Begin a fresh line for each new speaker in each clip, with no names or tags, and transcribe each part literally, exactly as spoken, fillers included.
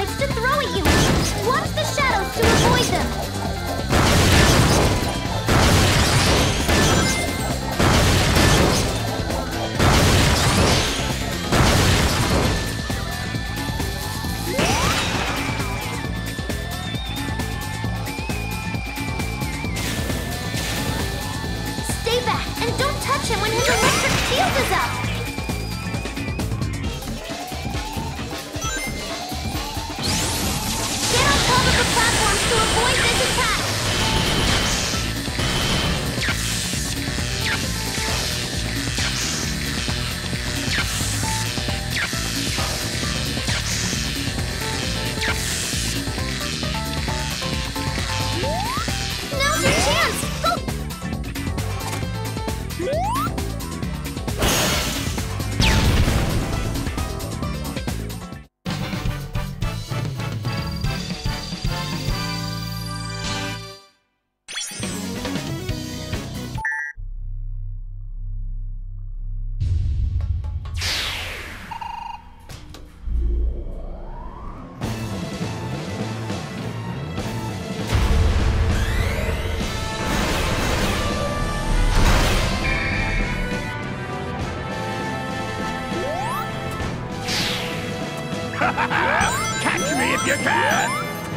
types to throw at you. Watch the shadows to avoid them. Stay back and don't touch him when his electric shield is up. Get on top of the platforms to avoid this attack. Now's your chance! Go!
Catch me if you can!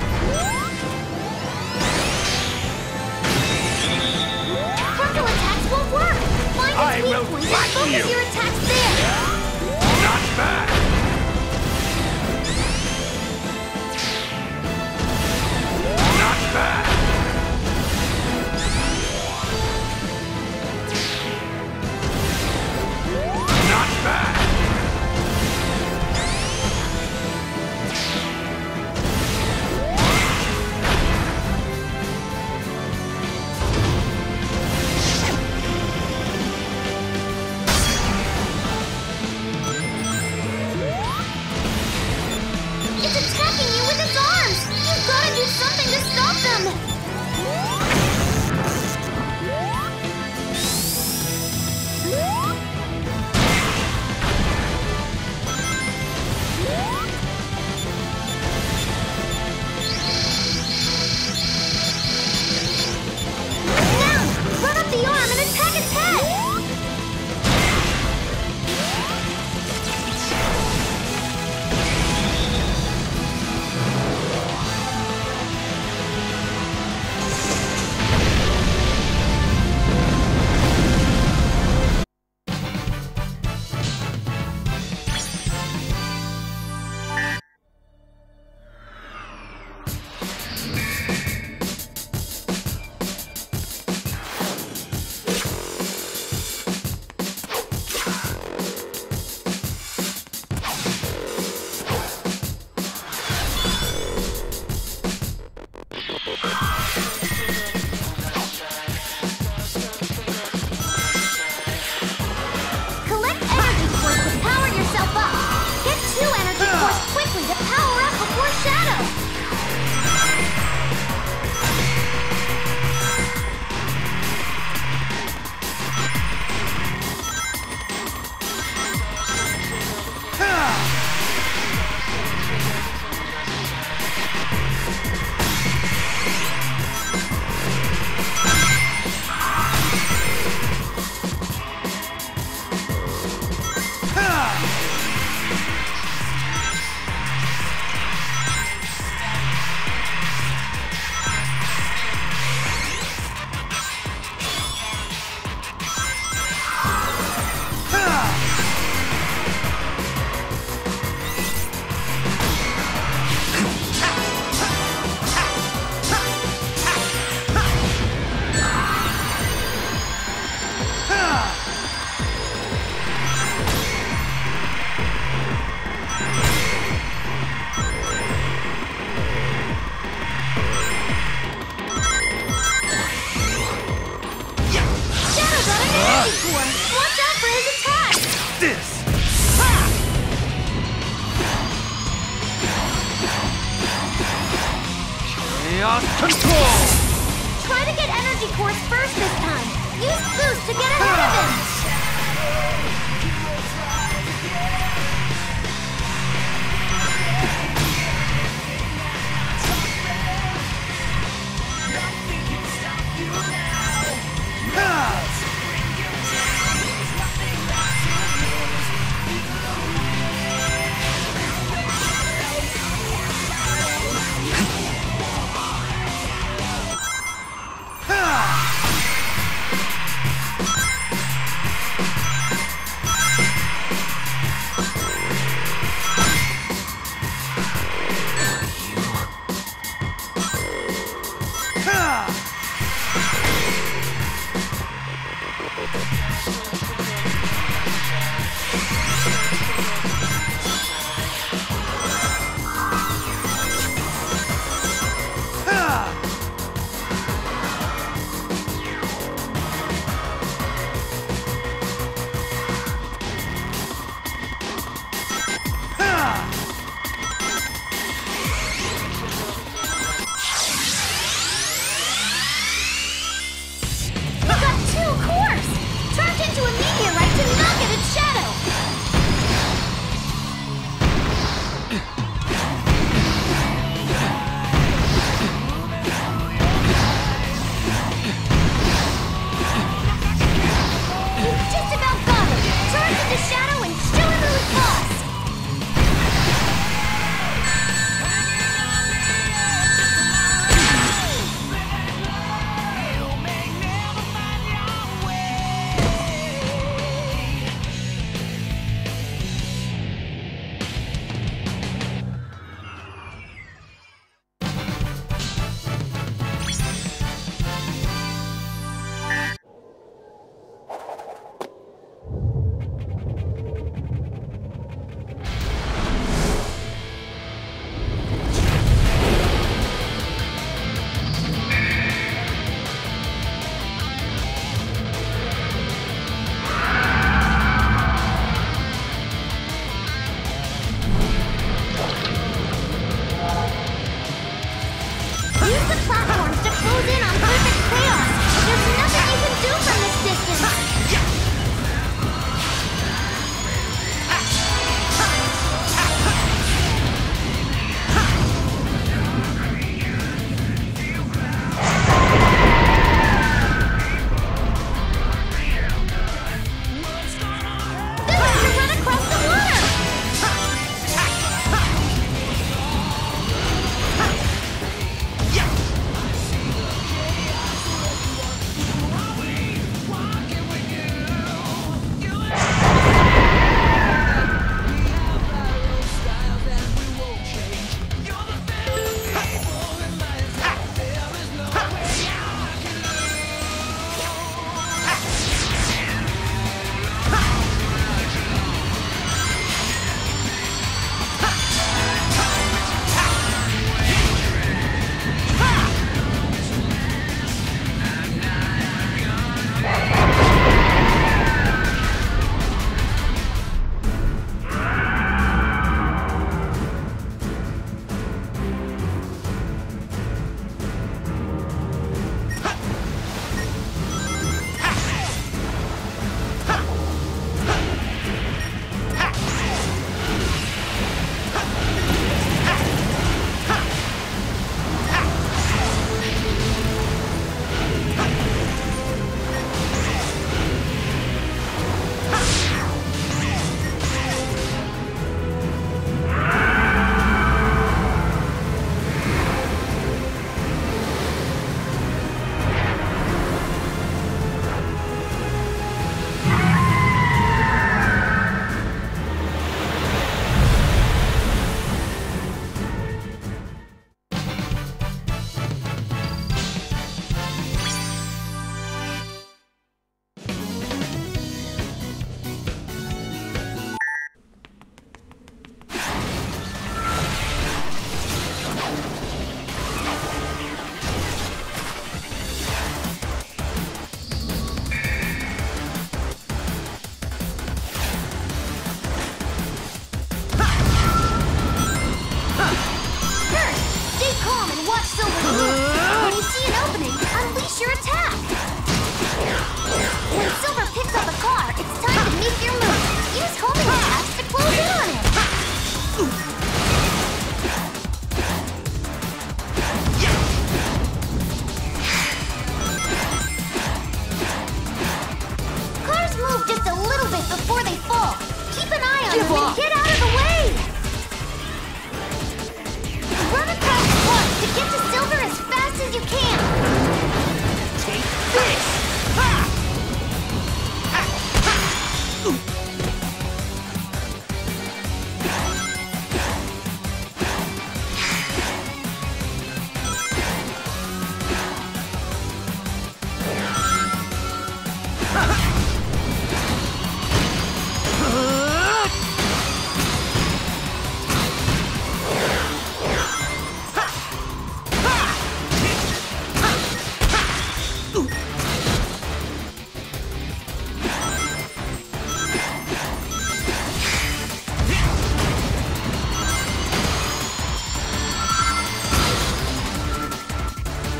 Frontal attacks won't work! Find its
I
weak
will
point and
fight
focus
you.
your attacks there!
Not bad! Not bad! Not bad!
It's attacking you with its arms! You've gotta do something to stop them! Now! Run up the arm and attack its head! Collect energy cores to power yourself up. Get two energy cores quickly to power up before Shadow.
Chaos Control!
Try to get energy cores first this time. Use boost to get ahead of him.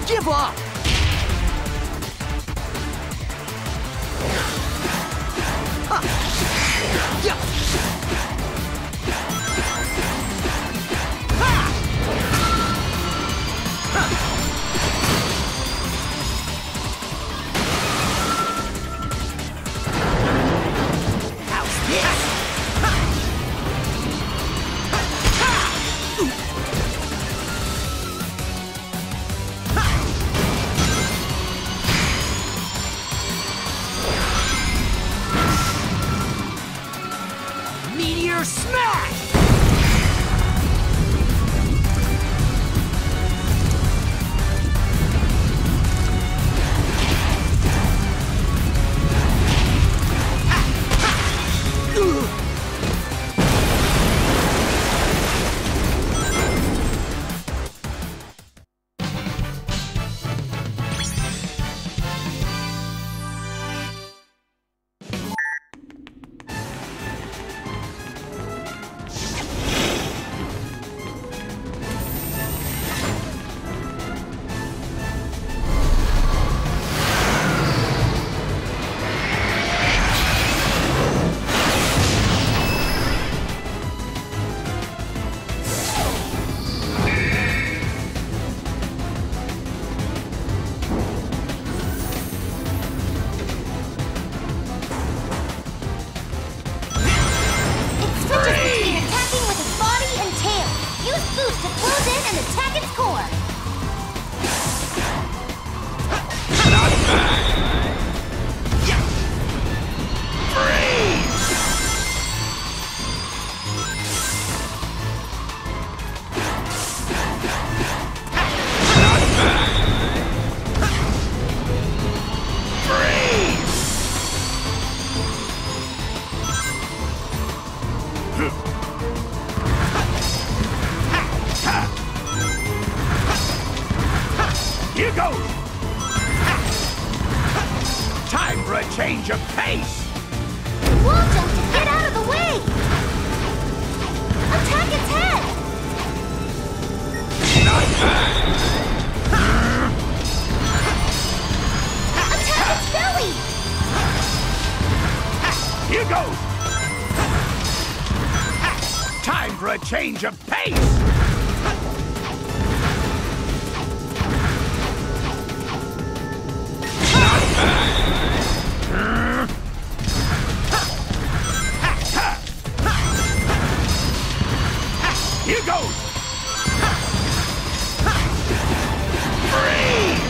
give up! Ha! Yeah! Ha! Ha! How's this? Ha! Ha! Ooh. Meteor smash!
Here goes! Time for a change of pace!
Wall jump to get out of the way! Attack its head!
Not bad!
Attack its belly!
Here goes! Time for a change of pace! Here goes! Freeze!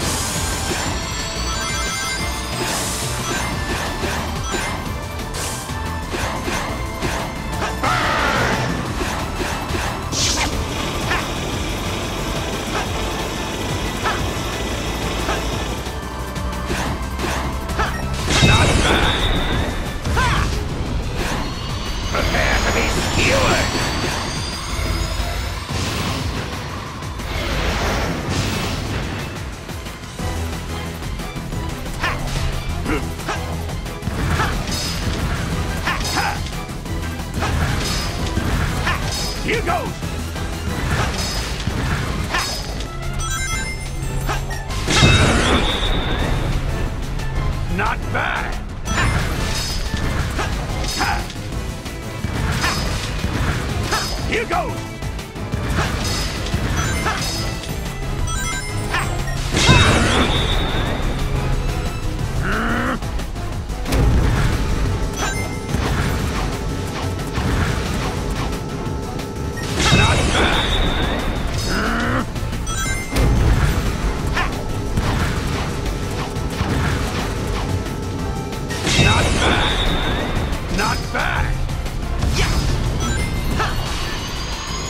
Not bad! Prepare to be skewered! Here goes! Not bad! Here goes! Not bad!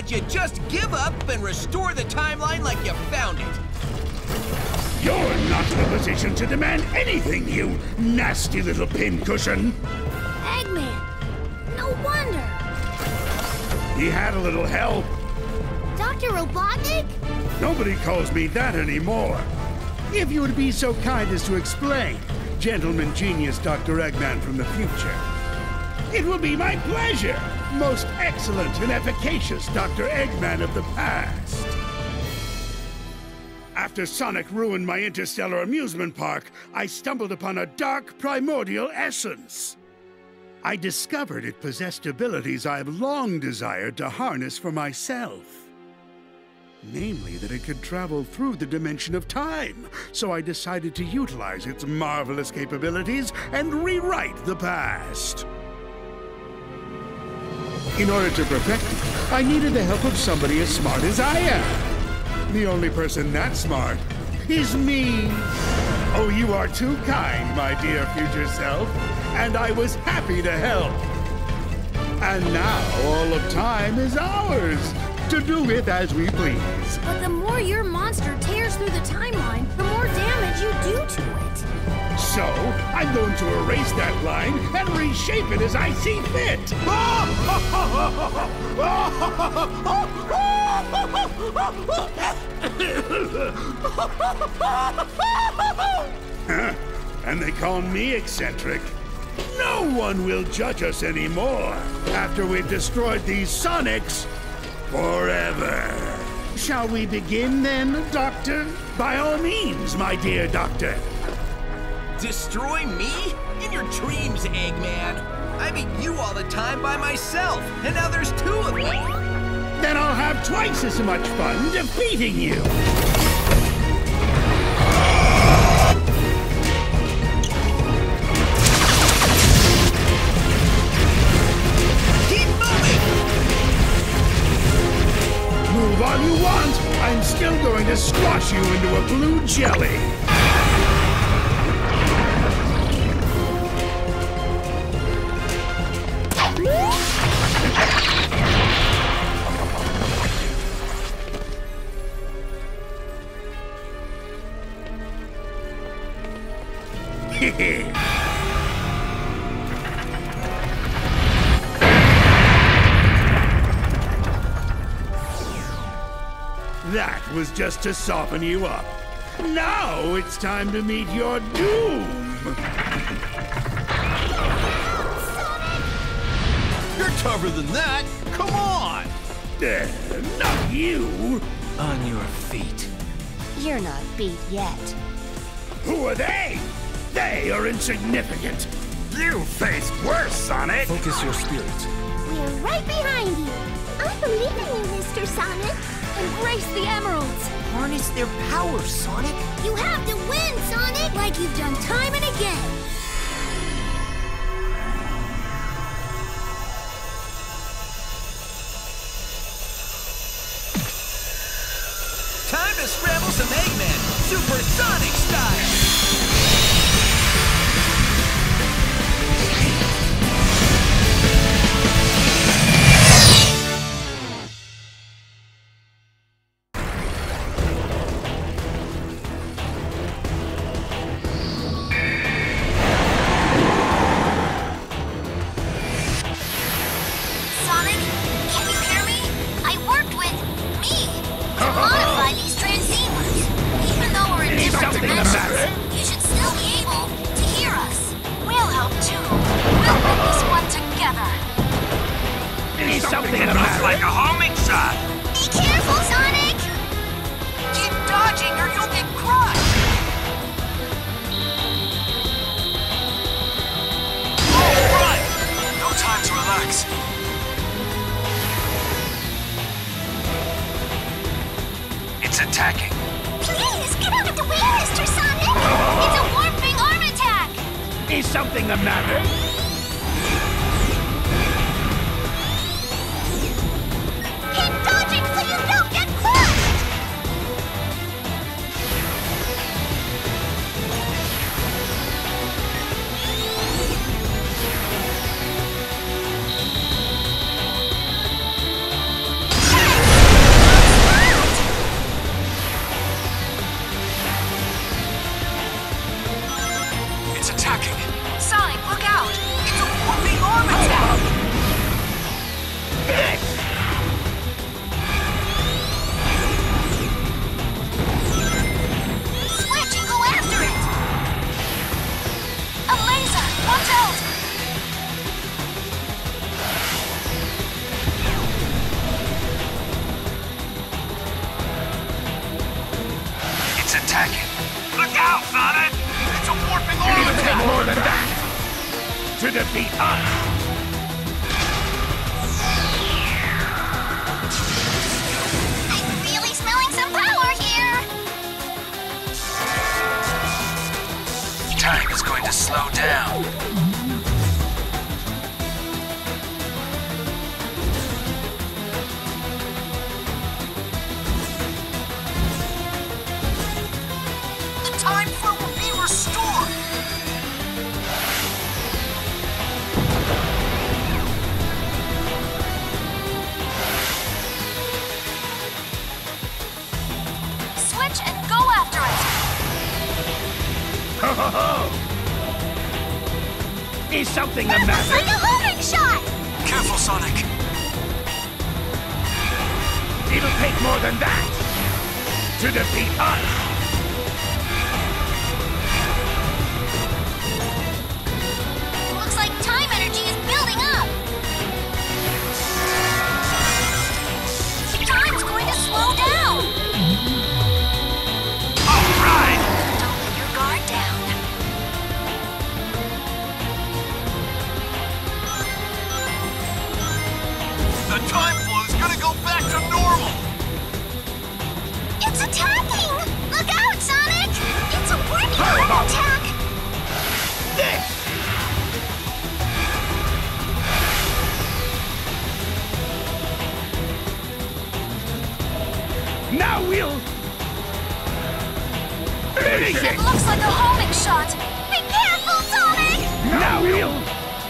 Can't you just give up and restore the timeline like you found it?
You're not in a position to demand anything, you nasty little pincushion.
Eggman! No wonder!
He had a little help.
Doctor Robotnik?
Nobody calls me that anymore. If you would be so kind as to explain, gentleman genius Doctor Eggman from the future. It will be my pleasure, most excellent and efficacious Doctor Eggman of the past. After Sonic ruined my interstellar amusement park, I stumbled upon a dark primordial essence. I discovered it possessed abilities I have long desired to harness for myself. Namely, that it could travel through the dimension of time, so I decided to utilize its marvelous capabilities and rewrite the past. In order to perfect it, I needed the help of somebody as smart as I am. The only person that smart is me. Oh, you are too kind, my dear future self, and I was happy to help. And now all of time is ours, to do with as we please.
But the more your monster tears through the timeline, the more damage you do to it.
So, I'm going to erase that line and reshape it as I see fit. Huh? And they call me eccentric. No one will judge us anymore after we've destroyed these Sonics forever. Shall we begin then, Doctor? By all means, my dear Doctor.
Destroy me? In your dreams, Eggman. I beat you all the time by myself, and now there's two of me.
Then I'll have twice as much fun defeating you.
Keep moving!
Move all you want. I'm still going to squash you into a blue jelly. That was just to soften you up. Now it's time to meet your doom.
You're tougher than that. Come on!
Uh, not you.
On your feet.
You're not beat yet.
Who are they? They are insignificant. You face worse, Sonic.
Focus your spirit.
We're right behind you. I believe in you, Mister Sonic. Embrace the emeralds.
Harness their power, Sonic.
You have to win, Sonic, like you've done time and again.
Time to scramble some Eggman, supersonic style!
Sonic, can you hear me? I worked with me to modify these transceivers. Even though we're in different dimensions, you should still be able to hear us. We'll help too. We'll win this one together.
Is something that looks like a homing shot.
Be careful, Sonic!
Keep dodging or you'll get crushed!
All right! No time to relax. It's attacking.
Please, get out of the way, Mister Sonic! It's a warping arm attack!
Is something the matter?
Keep dodging so you don't get crushed!
It's attacking.
Look out, Sonic! It's a warping orbital!
It'll take more than that to defeat us!
I'm really smelling some power here!
Time is going to slow down.
The time flow will be restored!
Switch and go after it!
Ho ho ho! Is something the
That looks
matter?
like a homing shot!
Careful, Sonic.
It'll take more than that to defeat us!
Looks like time energy is building up! Time's going to slow down!
All right!
Don't let your guard down.
The time flow's gonna go back to normal!
It's attacking! Look out, Sonic! It's a warping
How
heart
about
attack!
This! Now we'll finish
It
it!
looks like a homing shot! Be careful, Sonic!
Now we'll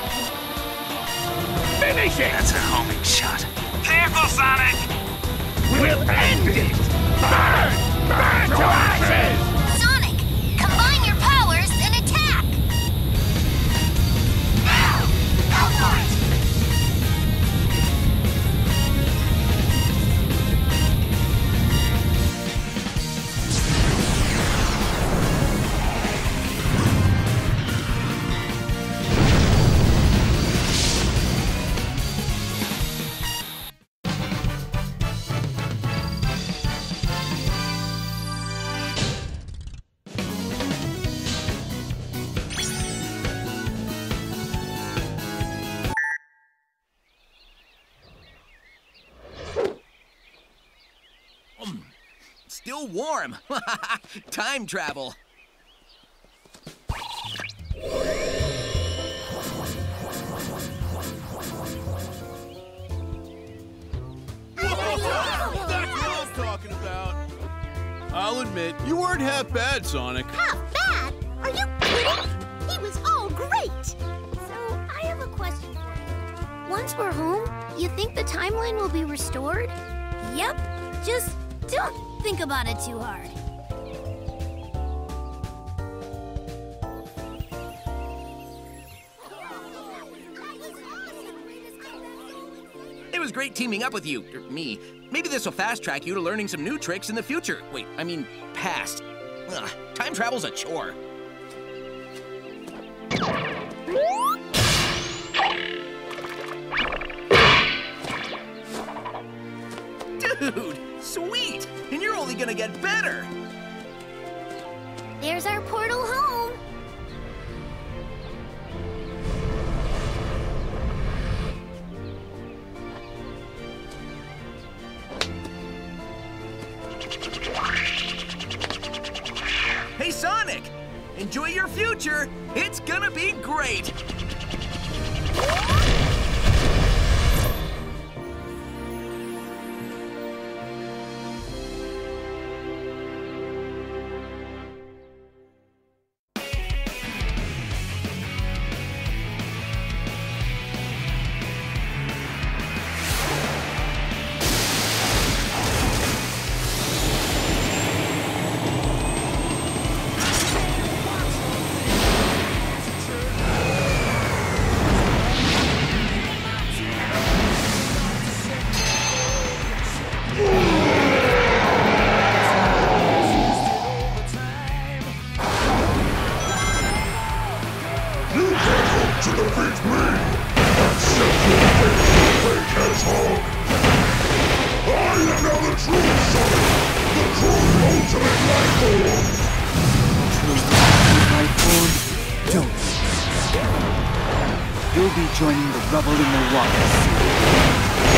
finish it!
That's a homing shot.
Careful, Sonic!
We'll end it! Burn! Burn to ashes!
Sonic, combine your powers and attack! Now! Go for it!
Still warm. Time travel.
That's what I'm talking about. I'll admit, you weren't half bad, Sonic.
Half bad? Are you kidding? He was all great! So, I have a question for you. Once we're home, you think the timeline will be restored?
Yep. Just don't think about it too hard.
It was great teaming up with you, or me. Maybe this will fast track you to learning some new tricks in the future. Wait, I mean, past. Ugh, time travel's a chore. Dude, sweet! And you're only gonna get better!
There's our portal home.
Hey, Sonic! Enjoy your future! It's gonna be great!
ultimate life form!
True life form? Don't. You'll be joining the rubble in the water soon.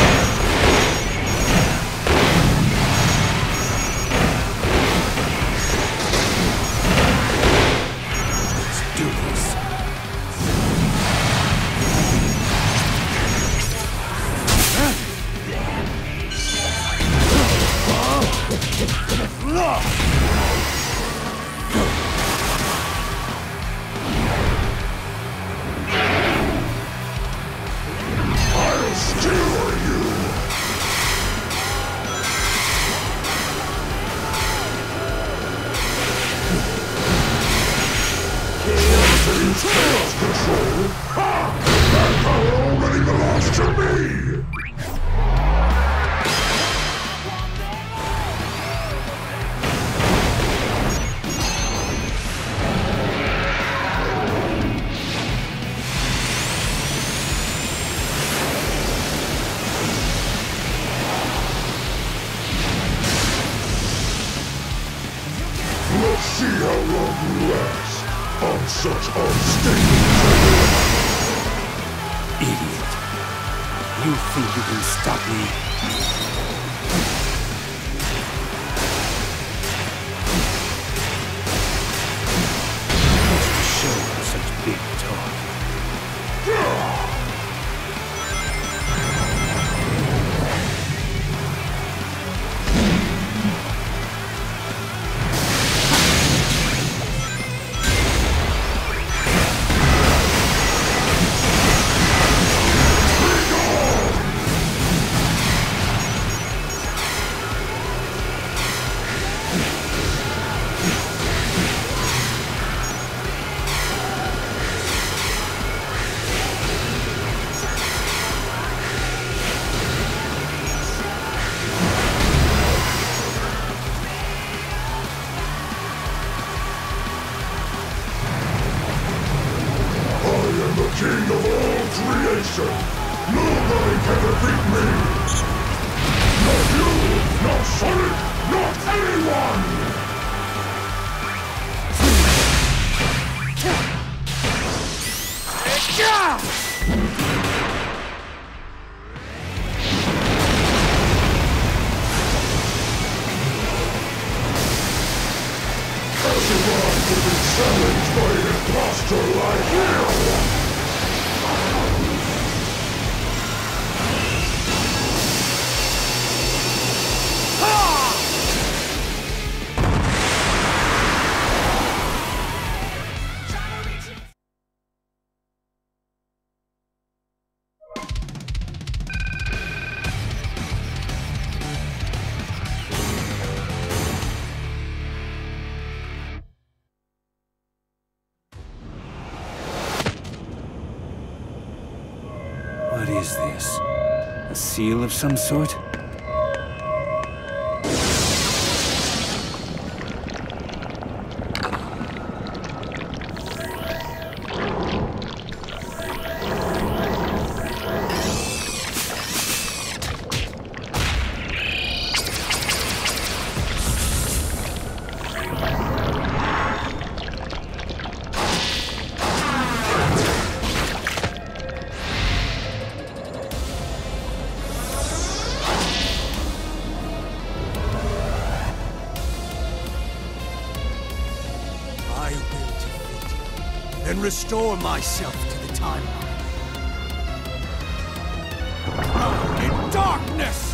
Chaos control? Ha! That power already belongs to me! Let's see how long you last. On such unstable terrain.
Idiot. You think you can stop me? What's the show of such big talk?
King of all creation! Nobody can defeat me! Not you! Not Sonic! Not anyone! Azeroth will be challenged by an imposter like you!
What is this? A seal of some sort?
And restore myself to the timeline. In darkness!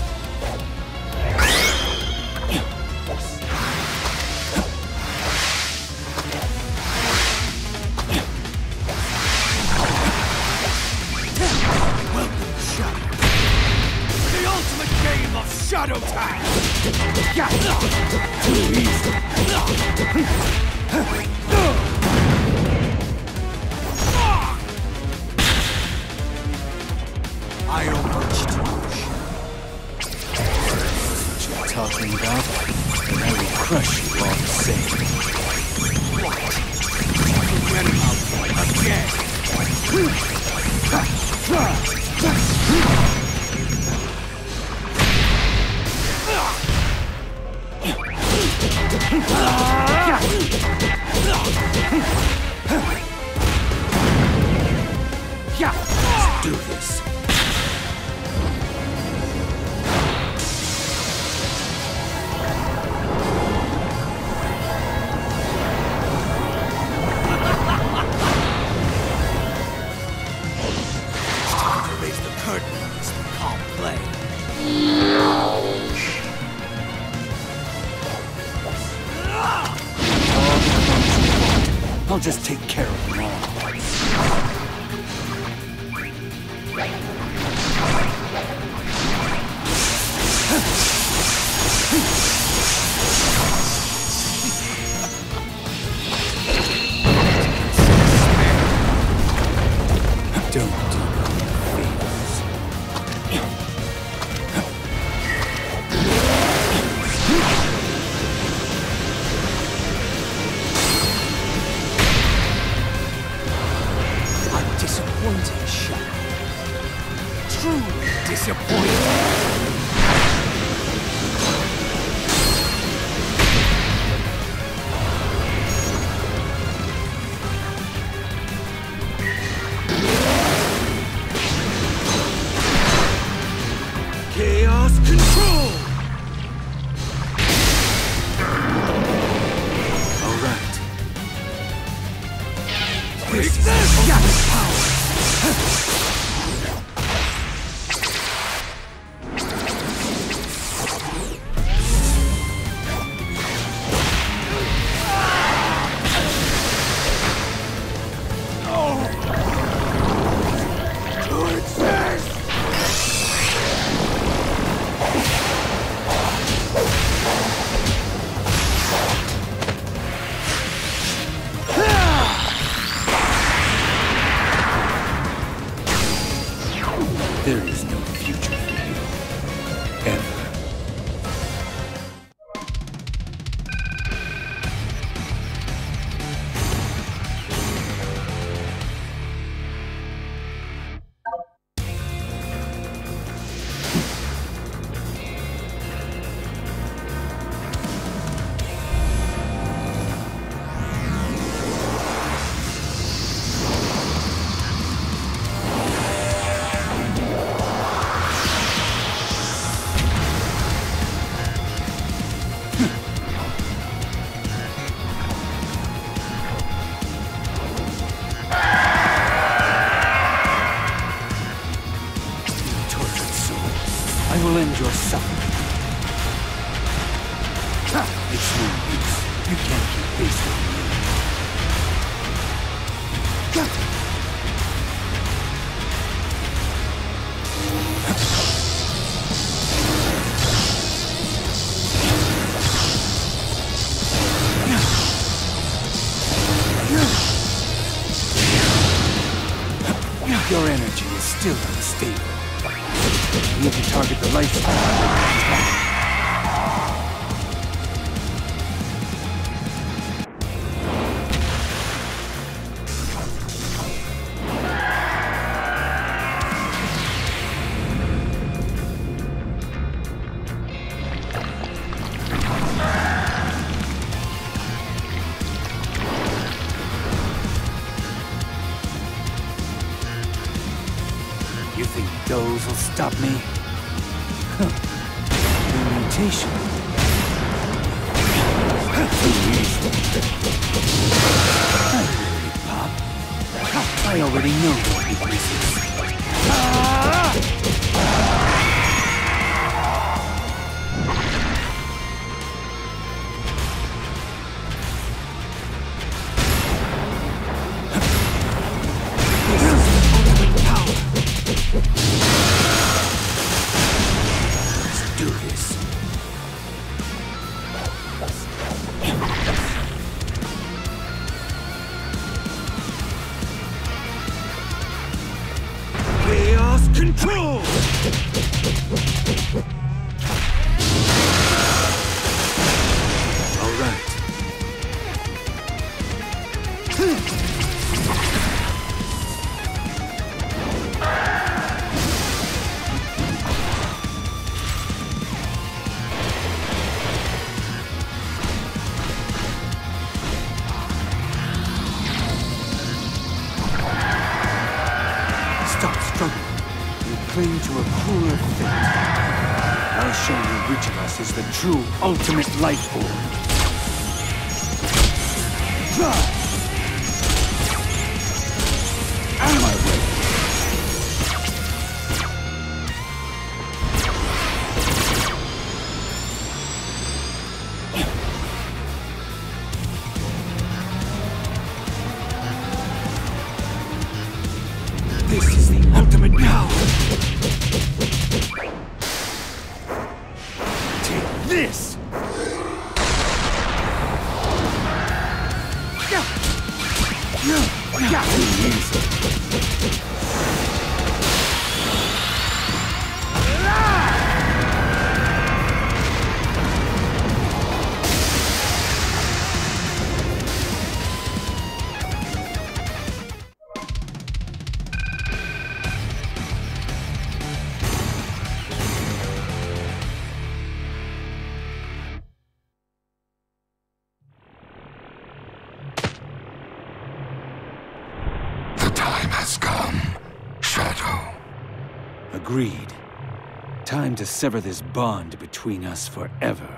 Welcome, Shadow. The ultimate game of Shadow Tag! Too easy. I overreached you.
What you're talking about? And I will crush you all the same.
What? Forget about it again.
Let's do this.
Raise the curtain on this calm play.
I'll just take care of them all. Don't do favors.
I'm disappointed, Shadow. Truly disappointed. Chaos control!
All right.
Take this! Shadow power!
There is no future for you. Ever. I will end your suffering. It's no use. You can't keep pace with me. Your energy is still unstable. You need to target the light spot. You think those will stop me? Huh. The mutation. I already pop. I already know your weaknesses. Let's do this.
Chaos control!
All right. cling to a crueler fate. I'll show you which of us is the true ultimate life form. Out of my way! This is the ultimate power! Take this! Got me easy. Agreed. Time to sever this bond between us forever.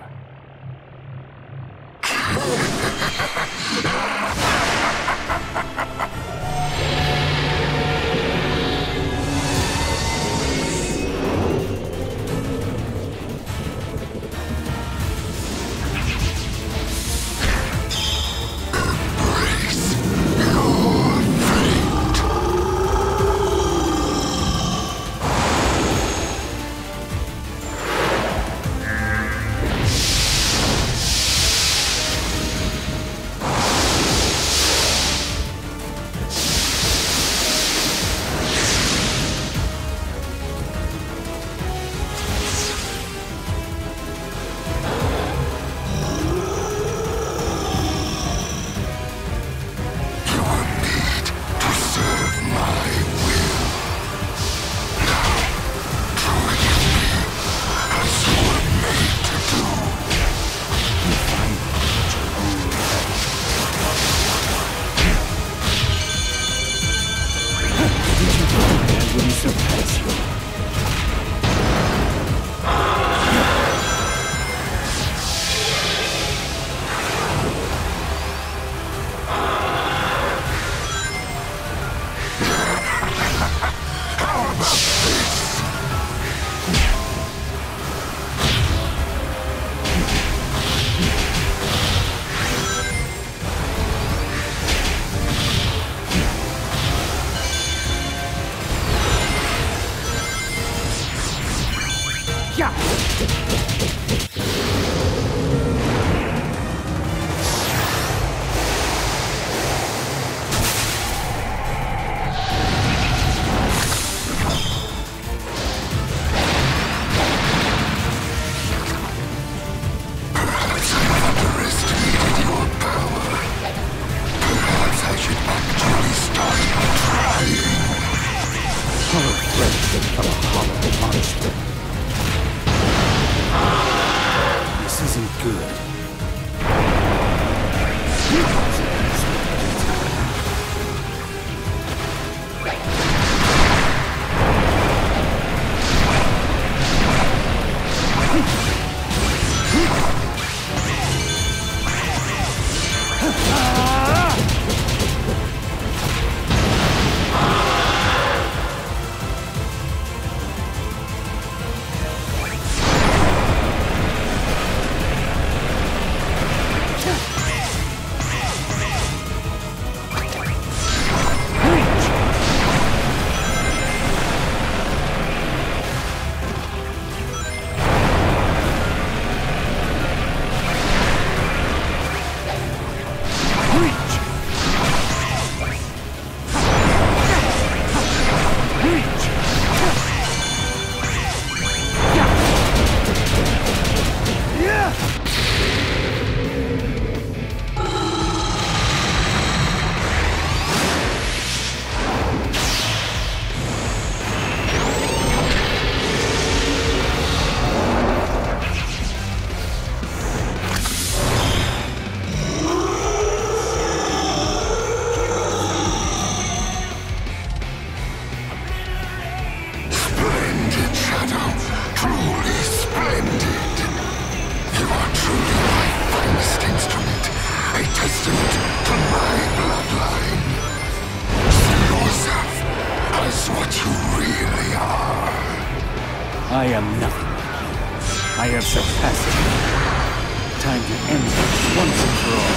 destined to my bloodline. See yourself as what you really are.
I am nothing like you. I have surpassed you. Time to end this once and for all.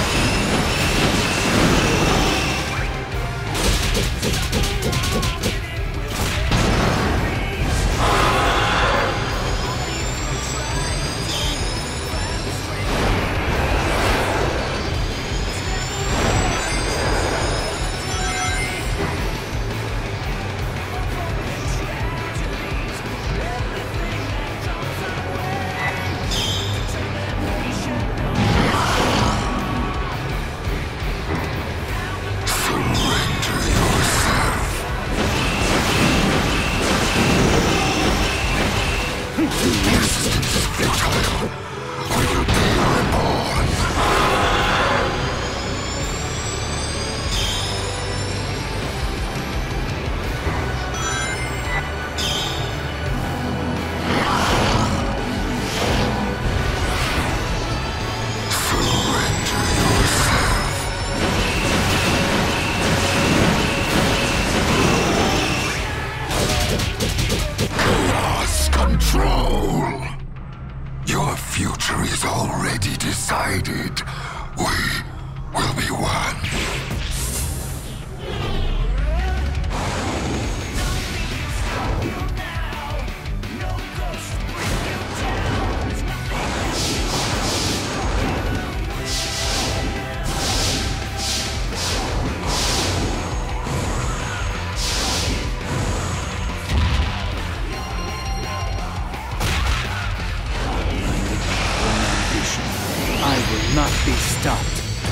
Not be stopped.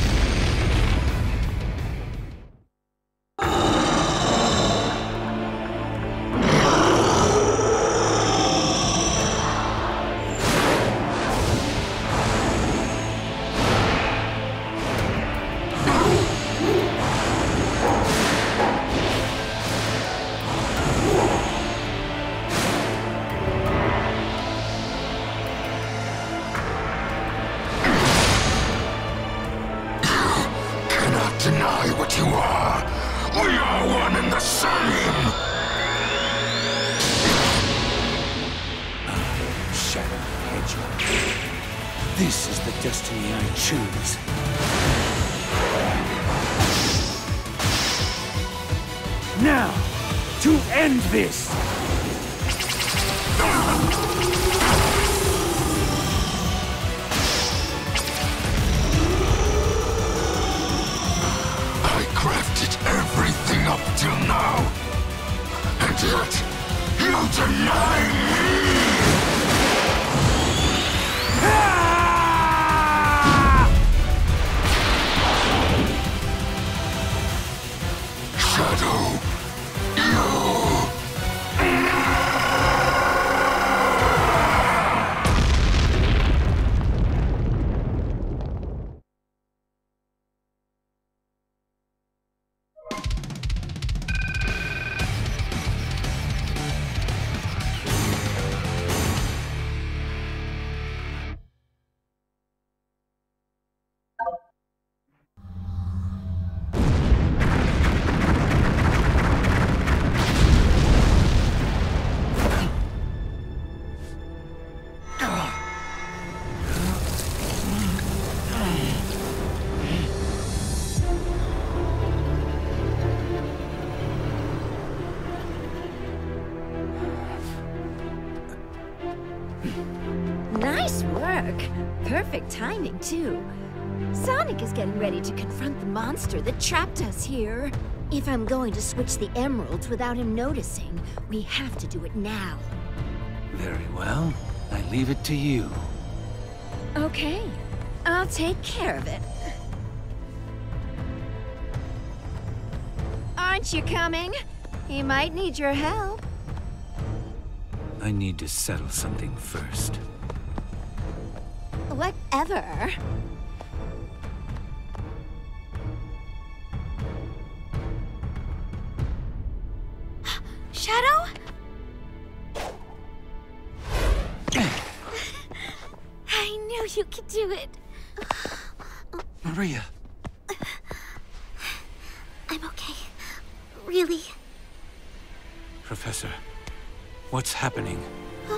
Deny what you are. We are one and the same.
Shadow Hedgehog. This is the destiny I choose. Now, to end this!
Everything up till now, and yet you deny me! Shadow, you...
Nice work. Perfect timing, too. Sonic is getting ready to confront the monster that trapped us here. If I'm going to switch the emeralds without him noticing, we have to do it now.
Very well. I leave it to you.
Okay. I'll take care of it. Aren't you coming? He might need your help.
I need to settle something first.
Whatever.
Shadow?
I knew you could do it.
Maria.
really.
Professor, what's happening?
Huh?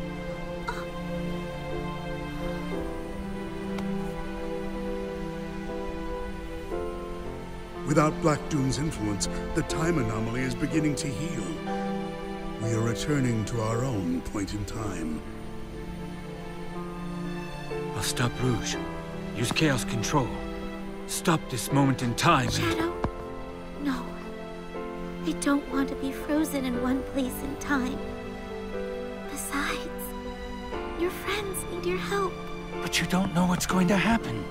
Without Black Doom's influence, the time anomaly is beginning to heal. We are returning to our own point in time.
I'll stop Rouge. Use Chaos Control. Stop this moment in time.
Shadow? No. I don't want to be frozen in one place in time. Besides, your friends need your help.
But you don't know what's going to happen.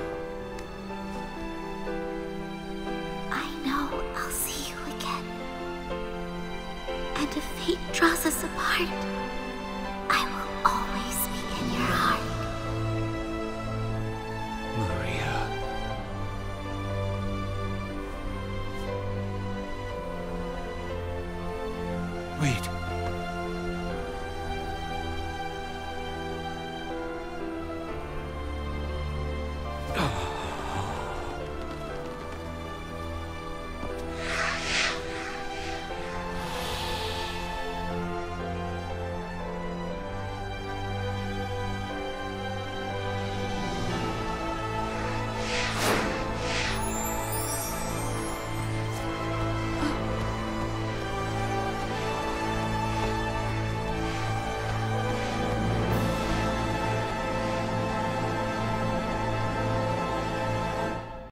I know I'll see you again. And if fate draws us apart,